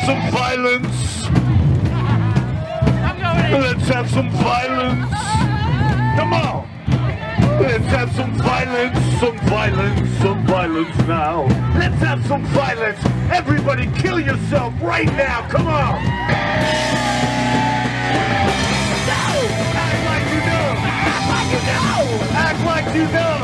some violence. Let's have some violence. Come on. Let's have some violence, some violence, some violence now. Let's have some violence. Everybody kill yourself right now. Come on. Act like you know. Act like you know. Act like you know.